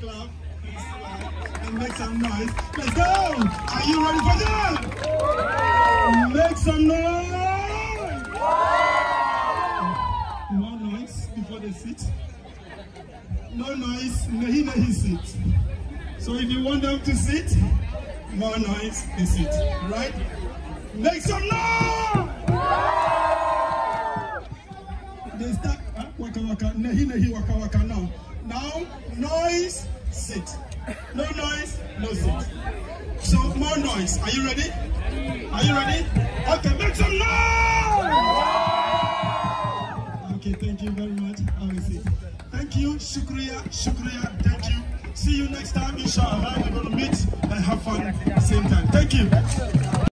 clap, and make some noise. Let's go! Are you ready for that? Make some noise! More noise before they sit. No noise, nahi sit. So if you want them to sit, more noise, they sit. Right? Make some noise! They start waka waka, nahi waka waka now. Now, noise, sit. No noise, no sit. So, more noise. Are you ready? Are you ready? Okay, make some noise! Okay, thank you very much. Have a seat. Thank you, shukriya, thank you. See you next time, inshallah. We're going to meet and have fun at the same time. Thank you.